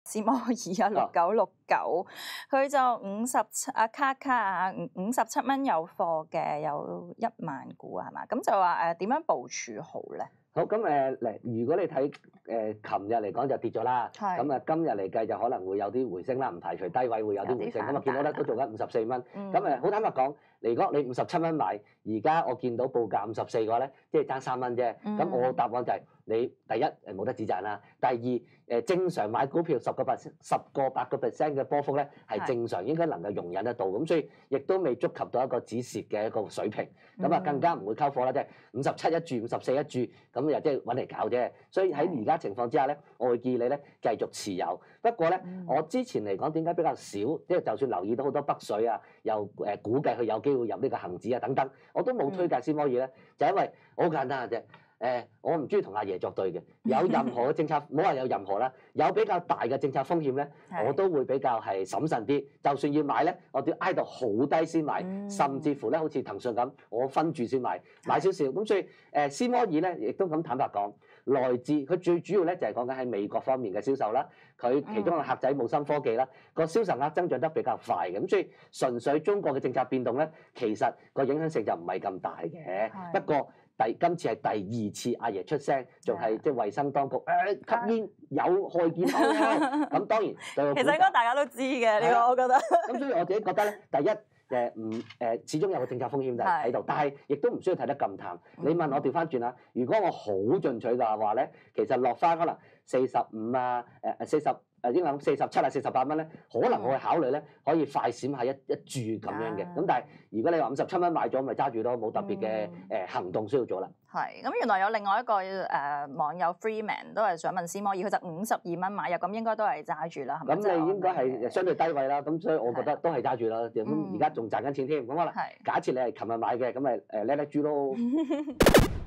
斯摩爾啊6969，佢就57啊卡啊57蚊有貨嘅，有1萬股係嘛？咁就話點樣部署好咧？ 好咁如果你睇琴日嚟講就跌咗啦，咁啊今日嚟計就可能會有啲回升啦，唔排除低位會有啲回升。咁啊見到咧都做緊54蚊，咁好坦白講，如果你57蚊買，而家我見到報價54嘅話咧，即係爭3蚊啫。咁我答案就係你第一冇得止賺啦，第二正常買股票10個8% 嘅波幅咧係正常，應該能夠容忍得到。咁所以亦都未觸及到一個止蝕嘅一個水平，咁啊更加唔會溝貨啦，即係57一注、54一注。咁又即係揾嚟搞啫，所以喺而家情況之下咧，我會建議你咧繼續持有。不過咧，我之前嚟講點解比較少，即係就算留意到好多北水啊，又估計佢有機會入呢個恒指啊等等，我都冇推介斯摩爾咧，就因為好簡單嘅啫。我唔中意同阿爺作對嘅，有任何嘅政策，唔好話有任何啦，有比較大嘅政策風險咧，我都會比較係審慎啲。就算要買咧，我都要挨到好低先買，甚至乎咧好似騰訊咁，我分住先買少少。咁所以斯摩爾咧，亦都咁坦白講，來自佢最主要咧就係講緊喺美國方面嘅銷售啦，佢其中個客仔冇芯科技啦，個銷售額增長得比較快嘅。咁所以純粹中國嘅政策變動咧，其實個影響性就唔係咁大嘅。不過今次係第2次阿爺出聲，仲係即係衞生當局吸煙有害健康喎。咁當然其實應該大家都知嘅呢個，我覺得。 咁所以我自己覺得咧，第一始終有個政策風險就喺度，但係亦都唔需要睇得咁淡。你問我調翻轉啦，如果我好進取嘅話咧，其實落翻可能45啊40。應該47啊48蚊咧，可能我會考慮咧，可以快閃下一注咁樣嘅。咁但係如果你話57蚊買咗，咪揸住咯，冇特別嘅行動需要做啦。 係，咁原來有另外一個網友 Freeman 都係想問斯摩爾，佢就52蚊買入，咁應該都係揸住啦，係咪？ 咁你應該係相對低位啦，咁所以我覺得都係揸住啦。咁而家仲賺緊錢添，咁可能假設你係琴日買嘅，咁咪叻豬咯。